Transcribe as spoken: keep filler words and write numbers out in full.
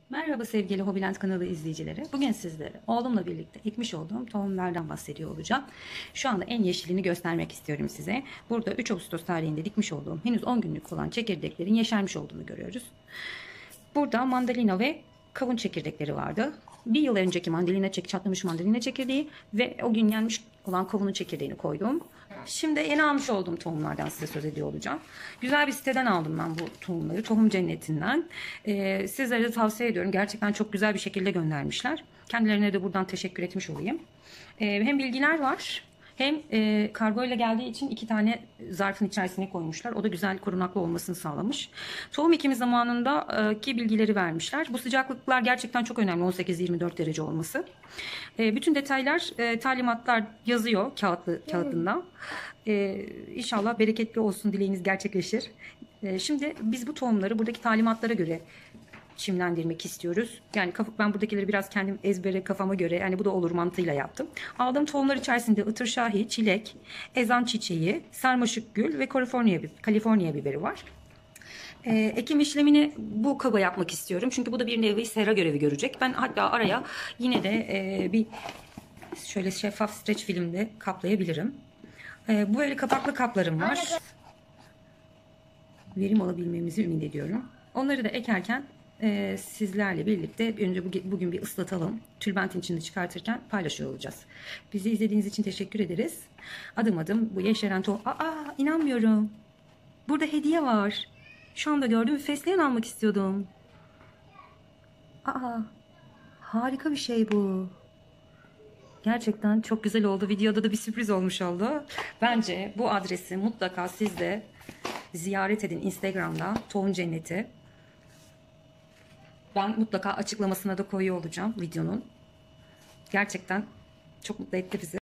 Merhaba sevgili Hobiland kanalı izleyicileri. Bugün sizlere oğlumla birlikte ekmiş olduğum tohumlardan bahsediyor olacağım. Şu anda en yeşilini göstermek istiyorum size. Burada üç Ağustos tarihinde dikmiş olduğum henüz on günlük olan çekirdeklerin yeşermiş olduğunu görüyoruz. Burada mandalina ve kavun çekirdekleri vardı. Bir yıl önceki mandalina çek, çatlamış mandalina çekirdeği ve o gün yenmiş olan kavunun çekirdeğini koydum. Şimdi yeni almış olduğum tohumlardan size söz ediyor olacağım. Güzel bir siteden aldım ben bu tohumları. Tohum Cenneti'nden. Ee, sizlere de tavsiye ediyorum. Gerçekten çok güzel bir şekilde göndermişler. Kendilerine de buradan teşekkür etmiş olayım. Ee, hem bilgiler var. Hem e, kargo ile geldiği için iki tane zarfın içerisine koymuşlar. O da güzel korunaklı olmasını sağlamış. Tohum ekimi zamanındaki bilgileri vermişler. Bu sıcaklıklar gerçekten çok önemli. on sekiz yirmi dört derece olması. E, bütün detaylar, e, talimatlar yazıyor kağıtlı, kağıdında. E, İnşallah bereketli olsun, dileğiniz gerçekleşir. E, şimdi biz bu tohumları buradaki talimatlara göre çimlendirmek istiyoruz. Yani ben buradakileri biraz kendim ezbere kafama göre, yani bu da olur mantığıyla yaptım. Aldığım tohumlar içerisinde ıtır şahi, çilek, ezan çiçeği, sarmaşık gül ve Kaliforniya, Kaliforniya biberi var. Ee, ekim işlemini bu kaba yapmak istiyorum. Çünkü bu da bir nevi sera görevi görecek. Ben hatta araya yine de e, bir şöyle şeffaf streç filmde kaplayabilirim. E, bu böyle kapaklı kaplarım var. Verim alabilmemizi ümit ediyorum. Onları da ekerken e, sizlerle birlikte önce bugün bir ıslatalım. Tülbentin içinde çıkartırken paylaşıyor olacağız. Bizi izlediğiniz için teşekkür ederiz. Adım adım bu yeşeren tohum... Aa, inanmıyorum. Burada hediye var. Şu anda gördüm ve fesleğen almak istiyordum. Aa, harika bir şey bu. Gerçekten çok güzel oldu. Videoda da bir sürpriz olmuş oldu. Bence bu adresi mutlaka siz de ziyaret edin Instagram'da. Tohum Cenneti. Ben mutlaka açıklamasına da koyuyor olacağım videonun. Gerçekten çok mutlu etti bizi.